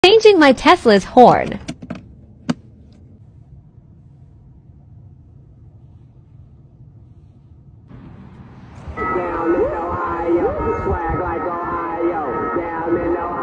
Changing my Tesla's horn. Down in Ohio, swag like Ohio. Down in Ohio.